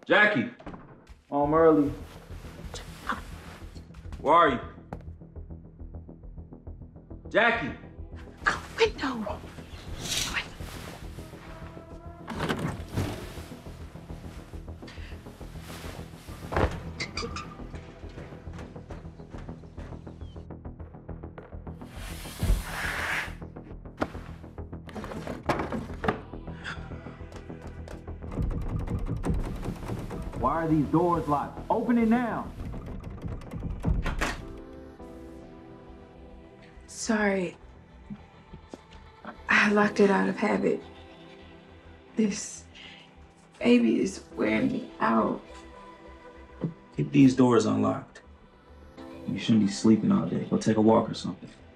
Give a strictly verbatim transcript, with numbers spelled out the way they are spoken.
Jackie! Home early. Where are you? Jackie! Out the window! Why are these doors locked? Open it now. Sorry. I locked it out of habit. This baby is wearing me out. Keep these doors unlocked. You shouldn't be sleeping all day. Go take a walk or something.